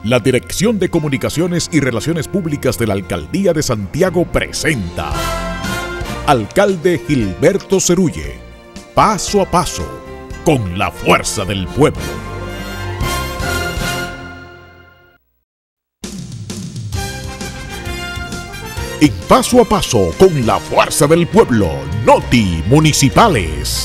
La Dirección de Comunicaciones y Relaciones Públicas de la Alcaldía de Santiago presenta Alcalde Gilberto Cerulle, paso a paso, con la fuerza del pueblo. En Paso a Paso, con la fuerza del pueblo, Noti Municipales.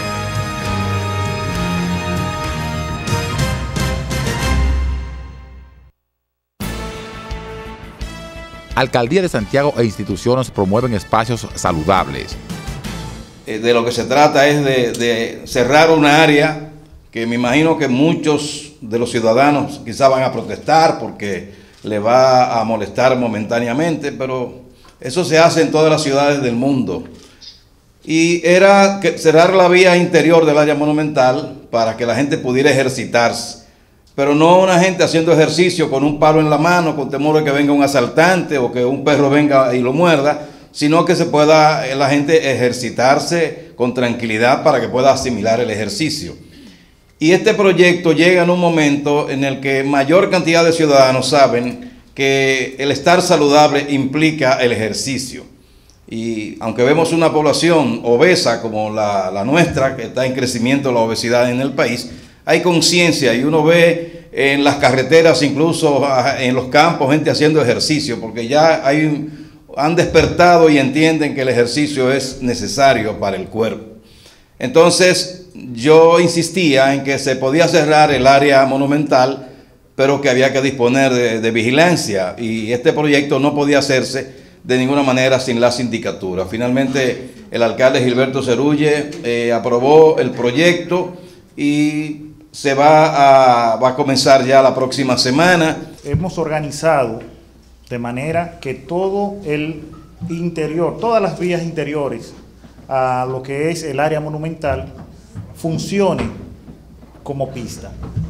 Alcaldía de Santiago e instituciones promueven espacios saludables. De lo que se trata es de cerrar una área que me imagino que muchos de los ciudadanos quizás van a protestar porque le va a molestar momentáneamente, pero eso se hace en todas las ciudades del mundo. Y era cerrar la vía interior del área monumental para que la gente pudiera ejercitarse. Pero no una gente haciendo ejercicio con un palo en la mano, con temor de que venga un asaltante o que un perro venga y lo muerda, sino que se pueda la gente ejercitarse con tranquilidad para que pueda asimilar el ejercicio. Y este proyecto llega en un momento en el que mayor cantidad de ciudadanos saben que el estar saludable implica el ejercicio. Y aunque vemos una población obesa como la nuestra, que está en crecimiento la obesidad en el país, hay conciencia y uno ve en las carreteras, incluso en los campos, gente haciendo ejercicio, porque ya han despertado y entienden que el ejercicio es necesario para el cuerpo. Entonces, yo insistía en que se podía cerrar el área monumental, pero que había que disponer de vigilancia, y este proyecto no podía hacerse de ninguna manera sin la sindicatura. Finalmente, el alcalde Gilberto Cerulle aprobó el proyecto y se va a comenzar ya la próxima semana. Hemos organizado de manera que todo el interior, todas las vías interiores a lo que es el área monumental funcione como pista.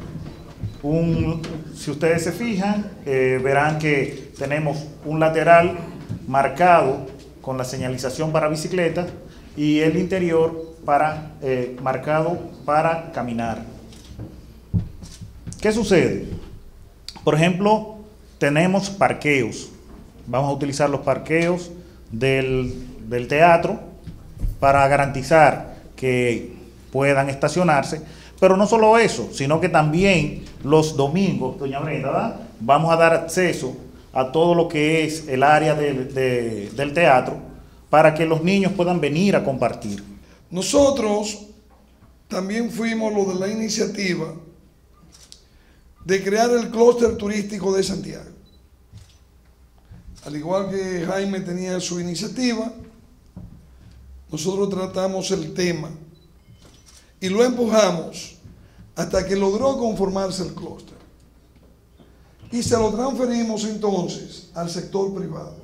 Si ustedes se fijan, verán que tenemos un lateral marcado con la señalización para bicicletas y el interior marcado para caminar. ¿Qué sucede? Por ejemplo, tenemos parqueos. Vamos a utilizar los parqueos del teatro para garantizar que puedan estacionarse. Pero no solo eso, sino que también los domingos, doña Brenda, ¿verdad?, vamos a dar acceso a todo lo que es el área del teatro para que los niños puedan venir a compartir. Nosotros también fuimos los de la iniciativa de crear el clúster turístico de Santiago. Al igual que Jaime tenía su iniciativa, nosotros tratamos el tema y lo empujamos hasta que logró conformarse el clúster. Y se lo transferimos entonces al sector privado.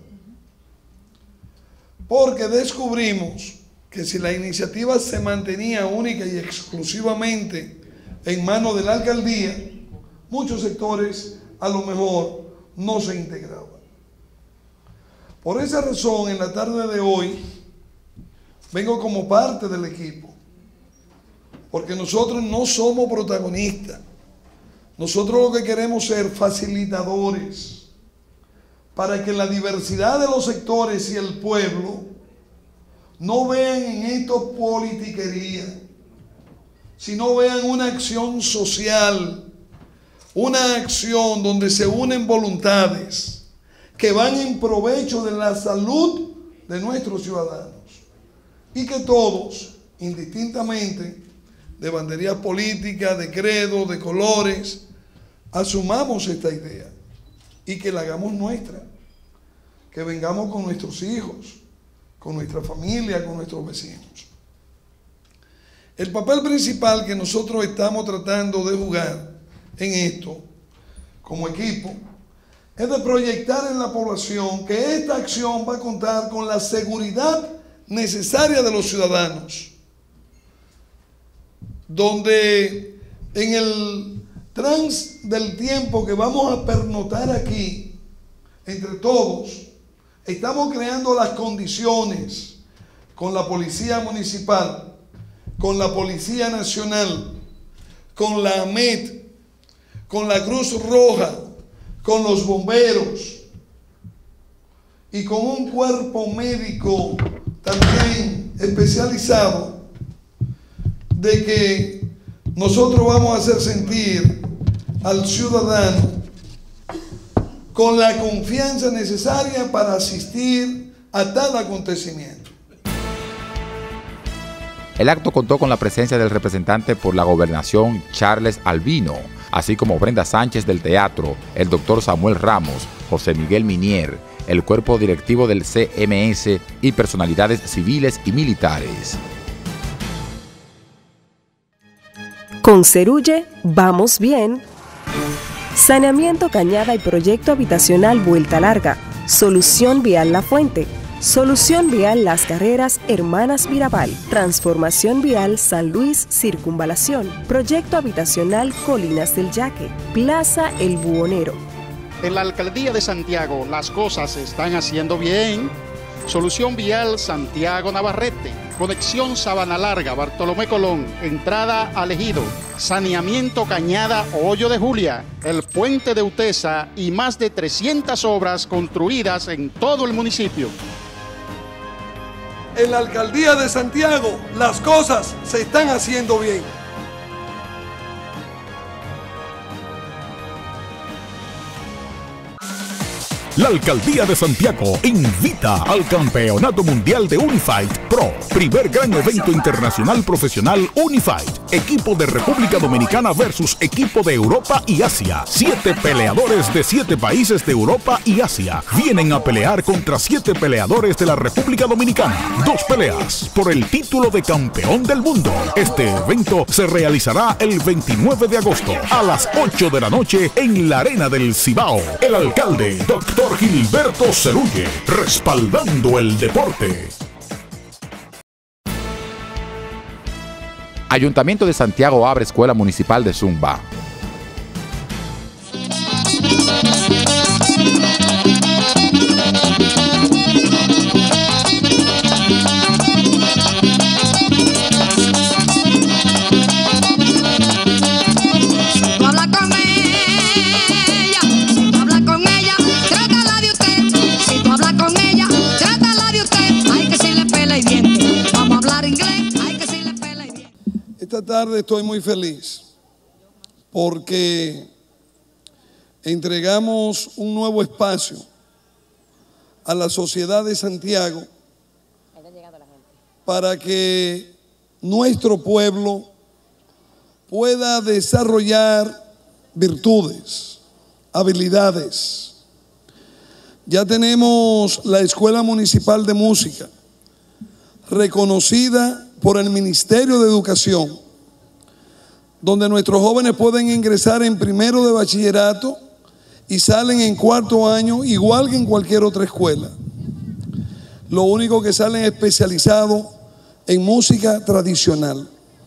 Porque descubrimos que si la iniciativa se mantenía única y exclusivamente en manos de la alcaldía, muchos sectores a lo mejor no se integraban. Por esa razón, en la tarde de hoy, vengo como parte del equipo, porque nosotros no somos protagonistas. Nosotros lo que queremos ser facilitadores para que la diversidad de los sectores y el pueblo no vean en esto politiquería, sino vean una acción social, una acción donde se unen voluntades que van en provecho de la salud de nuestros ciudadanos y que todos, indistintamente de banderías políticas, de credo, de colores, asumamos esta idea y que la hagamos nuestra, que vengamos con nuestros hijos, con nuestra familia, con nuestros vecinos. El papel principal que nosotros estamos tratando de jugar en esto, como equipo, es de proyectar en la población que esta acción va a contar con la seguridad necesaria de los ciudadanos, donde en el trans del tiempo que vamos a pernotar aquí, entre todos, estamos creando las condiciones con la Policía Municipal, con la Policía Nacional, con la AMET, con la Cruz Roja, con los bomberos y con un cuerpo médico también especializado, de que nosotros vamos a hacer sentir al ciudadano con la confianza necesaria para asistir a tal acontecimiento. El acto contó con la presencia del representante por la gobernación Charles Albino, así como Brenda Sánchez del teatro, el doctor Samuel Ramos, José Miguel Minier, el cuerpo directivo del CMS y personalidades civiles y militares. Con Serulle vamos bien. Saneamiento Cañada y proyecto habitacional Vuelta Larga. Solución Vial La Fuente. Solución Vial Las Carreras Hermanas Mirabal. Transformación Vial San Luis Circunvalación. Proyecto habitacional Colinas del Yaque. Plaza El Buhonero. En la Alcaldía de Santiago las cosas se están haciendo bien. Solución Vial Santiago Navarrete. Conexión Sabana Larga, Bartolomé Colón, entrada al Ejido, saneamiento Cañada, Hoyo de Julia, el puente de Utesa y más de 300 obras construidas en todo el municipio. En la Alcaldía de Santiago las cosas se están haciendo bien. La Alcaldía de Santiago invita al Campeonato Mundial de Unifight Pro, primer gran evento internacional profesional Unifight, equipo de República Dominicana versus equipo de Europa y Asia. 7 peleadores de 7 países de Europa y Asia vienen a pelear contra 7 peleadores de la República Dominicana. 2 peleas por el título de campeón del mundo. Este evento se realizará el 29 de agosto a las 8 de la noche en la Arena del Cibao. El alcalde, Dr. Gilberto Serulle, respaldando el deporte. Ayuntamiento de Santiago abre Escuela Municipal de Zumba. Esta tarde estoy muy feliz porque entregamos un nuevo espacio a la sociedad de Santiago para que nuestro pueblo pueda desarrollar virtudes, habilidades. Ya tenemos la Escuela Municipal de Música, reconocida por el Ministerio de Educación, donde nuestros jóvenes pueden ingresar en primero de bachillerato y salen en cuarto año igual que en cualquier otra escuela. Lo único que salen especializados en música tradicional.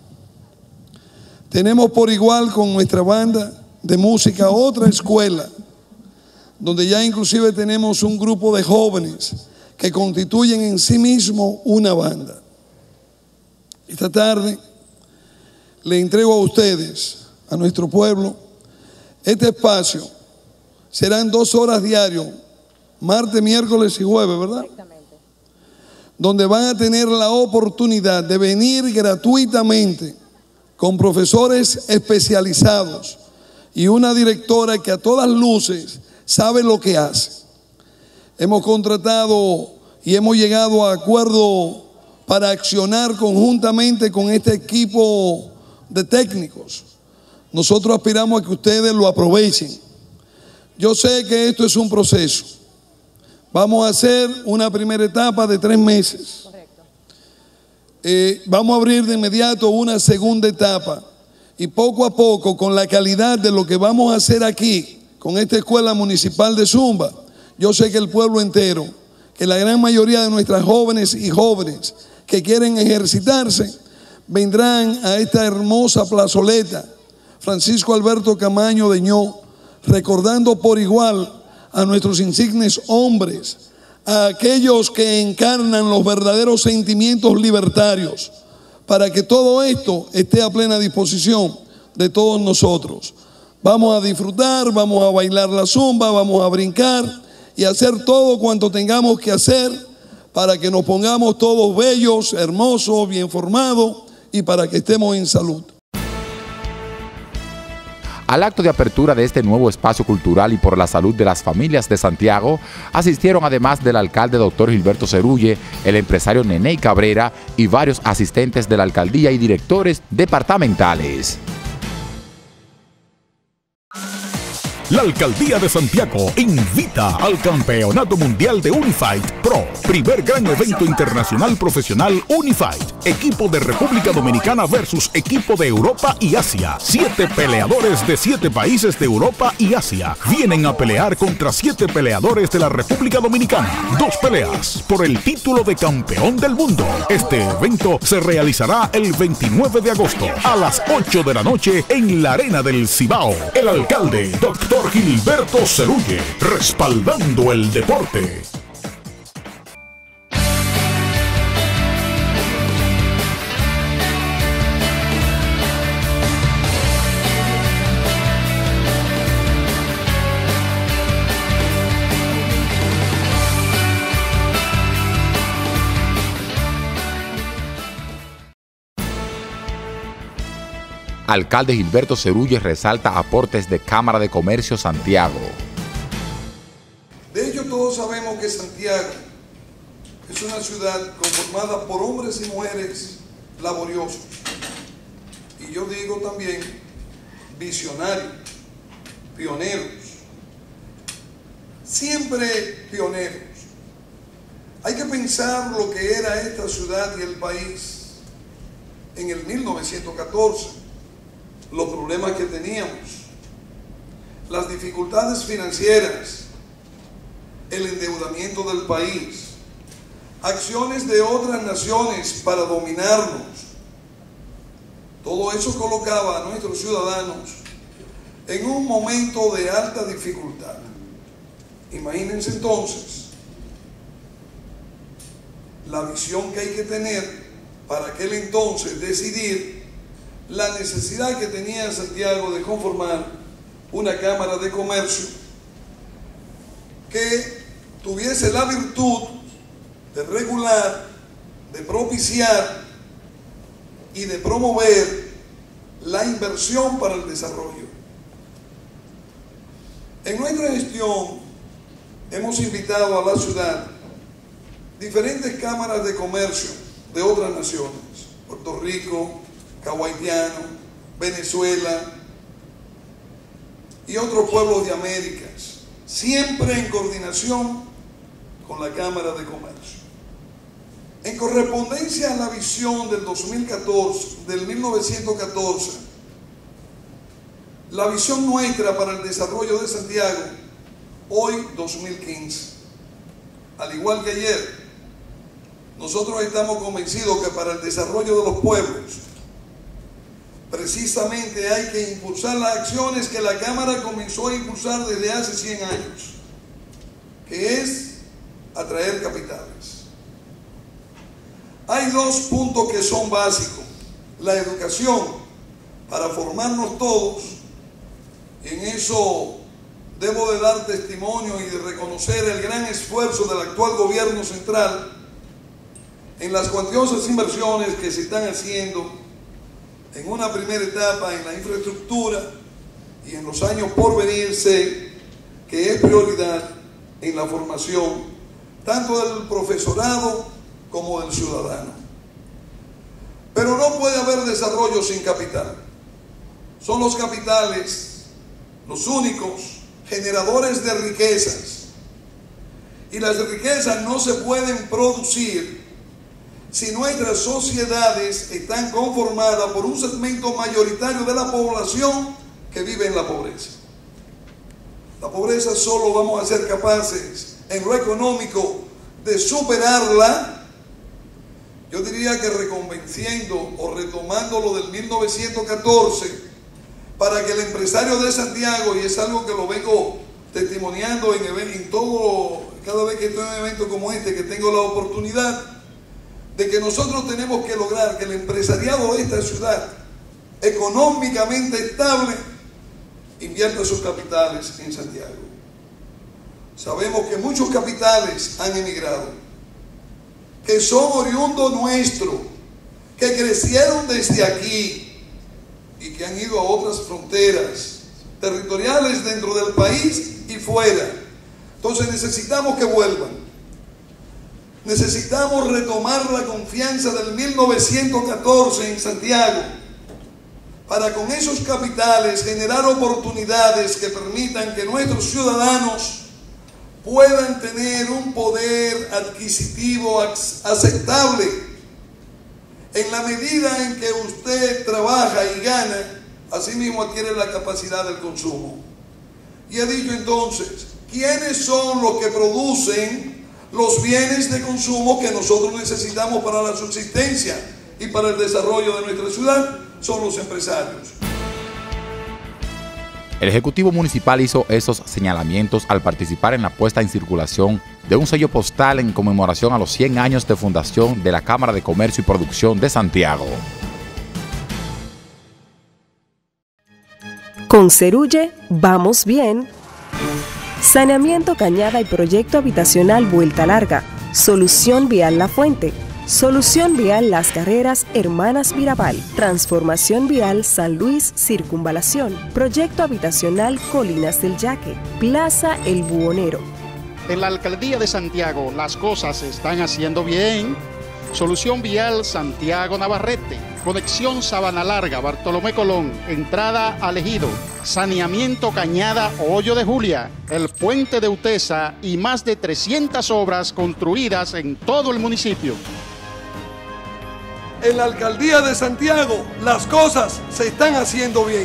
Tenemos por igual con nuestra banda de música otra escuela, donde ya inclusive tenemos un grupo de jóvenes que constituyen en sí mismo una banda. Esta tarde le entrego a ustedes, a nuestro pueblo, este espacio. Serán 2 horas diarias, martes, miércoles y jueves, ¿verdad? Exactamente. Donde van a tener la oportunidad de venir gratuitamente con profesores especializados y una directora que a todas luces sabe lo que hace. Hemos contratado y hemos llegado a acuerdo para accionar conjuntamente con este equipo de técnicos. Nosotros aspiramos a que ustedes lo aprovechen. Yo sé que esto es un proceso. Vamos a hacer una primera etapa de 3 meses. Vamos a abrir de inmediato una segunda etapa. Y poco a poco, con la calidad de lo que vamos a hacer aquí, con esta Escuela Municipal de Zumba, yo sé que el pueblo entero, que la gran mayoría de nuestras jóvenes y jóvenes que quieren ejercitarse, vendrán a esta hermosa plazoleta Francisco Alberto Camaño de Ño, recordando por igual a nuestros insignes hombres, a aquellos que encarnan los verdaderos sentimientos libertarios, para que todo esto esté a plena disposición de todos nosotros. Vamos a disfrutar, vamos a bailar la zumba, vamos a brincar y hacer todo cuanto tengamos que hacer para que nos pongamos todos bellos, hermosos, bien formados y para que estemos en salud. Al acto de apertura de este nuevo espacio cultural y por la salud de las familias de Santiago, asistieron además del alcalde Dr. Gilberto Serulle, el empresario Neney Cabrera y varios asistentes de la alcaldía y directores departamentales. La Alcaldía de Santiago invita al Campeonato Mundial de Unifight Pro, primer gran evento internacional profesional Unifight, equipo de República Dominicana versus equipo de Europa y Asia. 7 peleadores de 7 países de Europa y Asia vienen a pelear contra 7 peleadores de la República Dominicana. 2 peleas por el título de campeón del mundo. Este evento se realizará el 29 de agosto a las 8 de la noche en la Arena del Cibao. El alcalde, Dr. Gilberto Serulle, respaldando el deporte. Alcalde Gilberto Serulle resalta aportes de Cámara de Comercio Santiago. De hecho, todos sabemos que Santiago es una ciudad conformada por hombres y mujeres laboriosos. Y yo digo también visionarios, pioneros. Siempre pioneros. Hay que pensar lo que era esta ciudad y el país en el 1914. Los problemas que teníamos, las dificultades financieras, el endeudamiento del país, acciones de otras naciones para dominarnos. Todo eso colocaba a nuestros ciudadanos en un momento de alta dificultad. Imagínense entonces la visión que hay que tener para aquel entonces decidir la necesidad que tenía Santiago de conformar una Cámara de Comercio que tuviese la virtud de regular, de propiciar y de promover la inversión para el desarrollo. En nuestra gestión hemos invitado a la ciudad diferentes cámaras de comercio de otras naciones, Puerto Rico, Cabo Haitiano, Venezuela y otros pueblos de Américas, siempre en coordinación con la Cámara de Comercio. En correspondencia a la visión del 1914, la visión nuestra para el desarrollo de Santiago, hoy 2015, al igual que ayer, nosotros estamos convencidos que para el desarrollo de los pueblos, precisamente hay que impulsar las acciones que la Cámara comenzó a impulsar desde hace 100 años, que es atraer capitales. Hay 2 puntos que son básicos: la educación para formarnos todos, y en eso debo de dar testimonio y de reconocer el gran esfuerzo del actual gobierno central en las cuantiosas inversiones que se están haciendo en una primera etapa en la infraestructura, y en los años por venir sé que es prioridad en la formación tanto del profesorado como del ciudadano. Pero no puede haber desarrollo sin capital. Son los capitales los únicos generadores de riquezas, y las riquezas no se pueden producir si nuestras sociedades están conformadas por un segmento mayoritario de la población que vive en la pobreza. La pobreza solo vamos a ser capaces en lo económico de superarla, yo diría que reconvenciendo o retomando lo del 1914, para que el empresario de Santiago, y es algo que lo vengo testimoniando en todo, cada vez que estoy en un evento como este, que tengo la oportunidad, de que nosotros tenemos que lograr que el empresariado de esta ciudad, económicamente estable invierta sus capitales en Santiago. Sabemos que muchos capitales han emigrado, que son oriundos nuestros, que crecieron desde aquí y que han ido a otras fronteras territoriales dentro del país y fuera. Entonces necesitamos que vuelvan. Necesitamos retomar la confianza del 1914 en Santiago, para con esos capitales generar oportunidades que permitan que nuestros ciudadanos puedan tener un poder adquisitivo aceptable. En la medida en que usted trabaja y gana, así mismo adquiere la capacidad del consumo. Y he dicho entonces, ¿quiénes son los que producen los bienes de consumo que nosotros necesitamos para la subsistencia y para el desarrollo de nuestra ciudad? Son los empresarios. El Ejecutivo Municipal hizo esos señalamientos al participar en la puesta en circulación de un sello postal en conmemoración a los 100 años de fundación de la Cámara de Comercio y Producción de Santiago. Con Serulle, vamos bien. Saneamiento Cañada y proyecto habitacional Vuelta Larga. Solución Vial La Fuente. Solución Vial Las Carreras Hermanas Mirabal. Transformación Vial San Luis Circunvalación. Proyecto habitacional Colinas del Yaque. Plaza El Buhonero. En la Alcaldía de Santiago las cosas se están haciendo bien. Solución Vial Santiago Navarrete. Conexión Sabana Larga, Bartolomé Colón. Entrada al Ejido. Saneamiento Cañada Hoyo de Julia. El Puente de Utesa y más de 300 obras construidas en todo el municipio. En la Alcaldía de Santiago las cosas se están haciendo bien.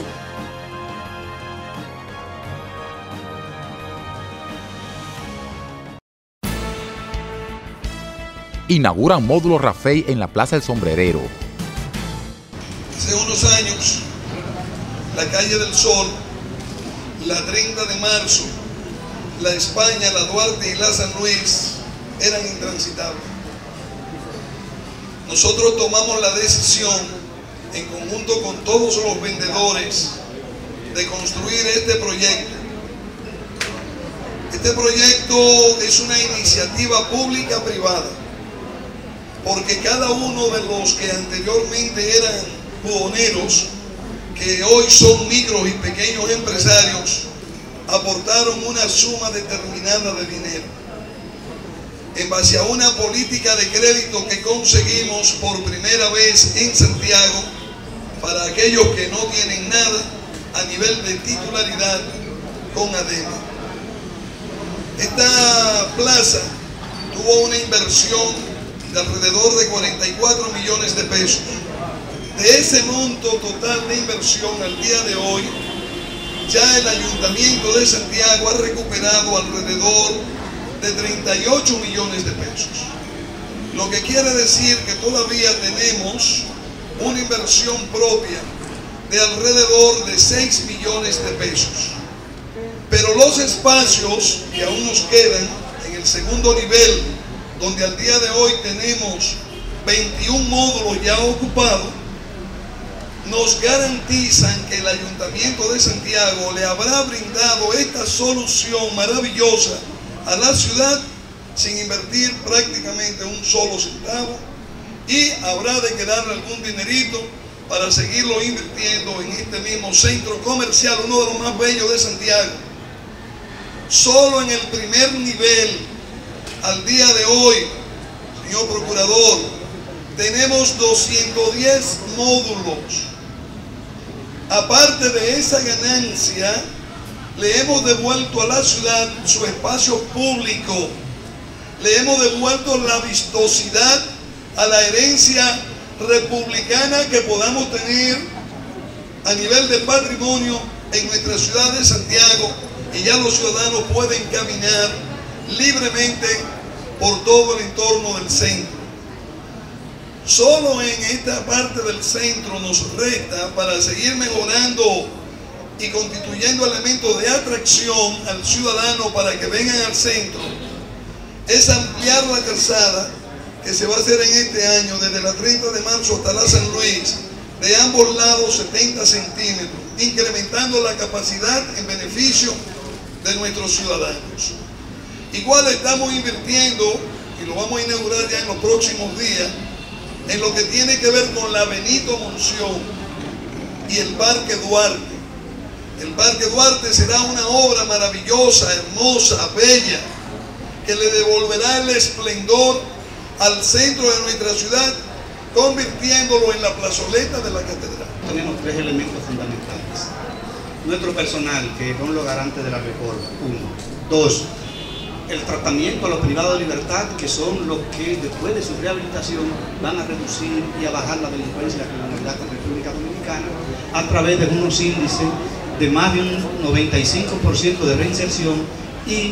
Inauguran módulo Rafey en la Plaza del Sombrerero. Hace unos años, la Calle del Sol, la 30 de marzo, la España, la Duarte y la San Luis eran intransitables. Nosotros tomamos la decisión, en conjunto con todos los vendedores, de construir este proyecto. Este proyecto es una iniciativa pública-privada, porque cada uno de los que anteriormente eran buhoneros, que hoy son micros y pequeños empresarios, aportaron una suma determinada de dinero. En base a una política de crédito que conseguimos por primera vez en Santiago, para aquellos que no tienen nada a nivel de titularidad con ADEMA. Esta plaza tuvo una inversión de alrededor de 44 millones de pesos. De ese monto total de inversión al día de hoy, ya el Ayuntamiento de Santiago ha recuperado alrededor de 38 millones de pesos. Lo que quiere decir que todavía tenemos una inversión propia de alrededor de 6 millones de pesos. Pero los espacios que aún nos quedan en el segundo nivel, donde al día de hoy tenemos 21 módulos ya ocupados, nos garantizan que el Ayuntamiento de Santiago le habrá brindado esta solución maravillosa a la ciudad sin invertir prácticamente un solo centavo, y habrá de quedarle algún dinerito para seguirlo invirtiendo en este mismo centro comercial, uno de los más bellos de Santiago. Solo en el primer nivel, al día de hoy, señor Procurador, tenemos 210 módulos. Aparte de esa ganancia, le hemos devuelto a la ciudad su espacio público, le hemos devuelto la vistosidad a la herencia republicana que podamos tener a nivel de patrimonio en nuestra ciudad de Santiago, y ya los ciudadanos pueden caminar libremente por todo el entorno del centro. Solo en esta parte del centro nos resta, para seguir mejorando y constituyendo elementos de atracción al ciudadano para que vengan al centro, es ampliar la calzada que se va a hacer en este año desde la 30 de marzo hasta la San Luis, de ambos lados 70 centímetros, incrementando la capacidad en beneficio de nuestros ciudadanos. Igual estamos invirtiendo, y lo vamos a inaugurar ya en los próximos días, en lo que tiene que ver con la Benito Monción y el Parque Duarte. El Parque Duarte será una obra maravillosa, hermosa, bella, que le devolverá el esplendor al centro de nuestra ciudad, convirtiéndolo en la plazoleta de la catedral. Tenemos tres elementos fundamentales. Nuestro personal, que son los garantes de la reforma, 1. 2. El tratamiento a los privados de libertad, que son los que después de su rehabilitación van a reducir y a bajar la delincuencia y la criminalidad en la República Dominicana a través de unos índices de más de un 95% de reinserción y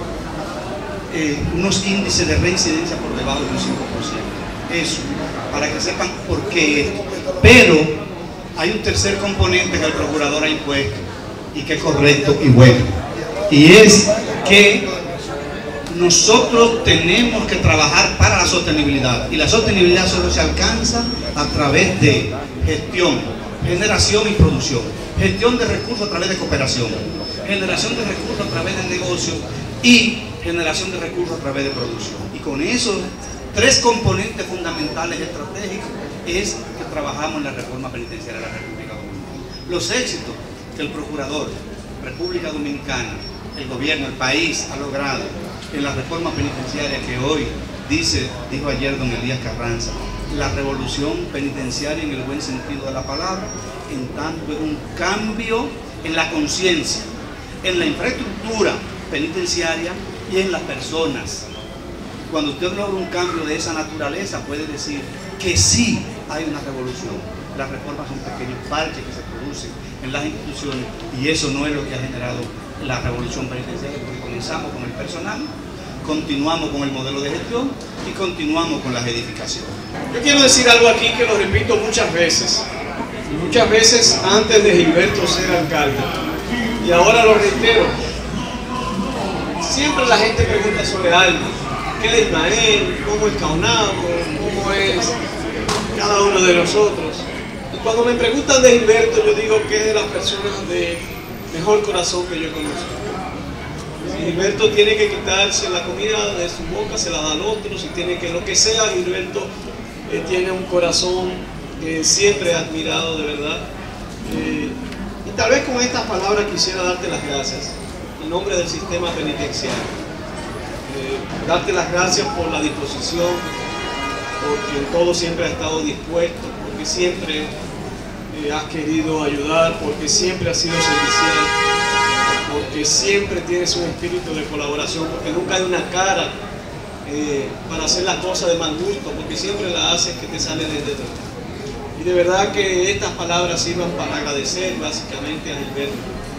unos índices de reincidencia por debajo de un 5%. Eso, para que sepan por qué esto. Pero hay un tercer componente que el procurador ha impuesto y que es correcto y bueno. Y es que nosotros tenemos que trabajar para la sostenibilidad. Y la sostenibilidad solo se alcanza a través de gestión, generación y producción. Gestión de recursos a través de cooperación. Generación de recursos a través de negocios y generación de recursos a través de producción. Y con esos tres componentes fundamentales estratégicos es que trabajamos en la reforma penitenciaria de la República Dominicana. Los éxitos que el procurador, República Dominicana, el gobierno, el país ha logrado en la reforma penitenciaria que hoy dijo ayer don Elías Carranza, la revolución penitenciaria en el buen sentido de la palabra, en tanto es un cambio en la conciencia, en la infraestructura penitenciaria y en las personas. Cuando usted logra un cambio de esa naturaleza, puede decir que sí hay una revolución. Las reformas son pequeños parches que se producen en las instituciones y eso no es lo que ha generado la revolución penitenciaria, porque comenzamos con el personal, continuamos con el modelo de gestión y continuamos con las edificaciones. Yo quiero decir algo aquí que lo repito muchas veces antes de Gilberto ser alcalde, y ahora lo reitero. Siempre la gente pregunta sobre algo, ¿qué es Ismael? ¿Cómo es Caonabo? ¿Cómo es cada uno de nosotros? Y cuando me preguntan de Gilberto, yo digo que es de las personas de mejor corazón que yo conozco. Si Gilberto tiene que quitarse la comida de su boca, se la da al otro. Si tiene que lo que sea, Gilberto tiene un corazón que siempre he admirado de verdad. Y tal vez con estas palabras quisiera darte las gracias en nombre del sistema penitenciario. Darte las gracias por la disposición, porque en todo siempre has estado dispuesto, porque siempre has querido ayudar, porque siempre has sido servicial, porque siempre tienes un espíritu de colaboración, porque nunca hay una cara para hacer las cosas de mal gusto, porque siempre la haces que te sale desde dentro. Y de verdad que estas palabras sirvan para agradecer básicamente a Gilberto,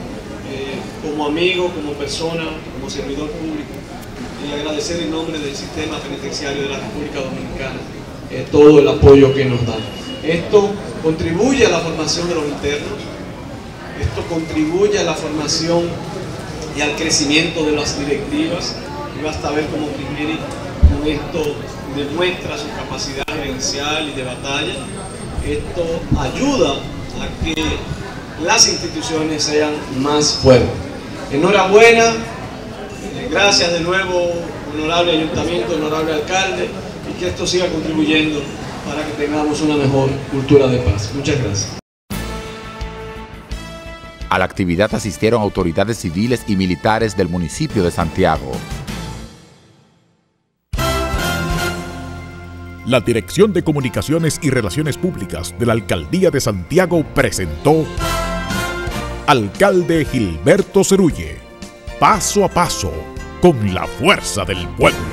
como amigo, como persona, como servidor público, y agradecer en nombre del sistema penitenciario de la República Dominicana todo el apoyo que nos dan. Esto contribuye a la formación de los internos, esto contribuye a la formación y al crecimiento de las directivas, y basta ver cómo Primeri con esto demuestra su capacidad gerencial y de batalla. Esto ayuda a que las instituciones sean más fuertes. Enhorabuena, gracias de nuevo, honorable ayuntamiento, honorable alcalde, y que esto siga contribuyendo para que tengamos una mejor cultura de paz. Muchas gracias. A la actividad asistieron autoridades civiles y militares del municipio de Santiago. La Dirección de Comunicaciones y Relaciones Públicas de la Alcaldía de Santiago presentó Alcalde Gilberto Serulle. Paso a paso, con la fuerza del pueblo.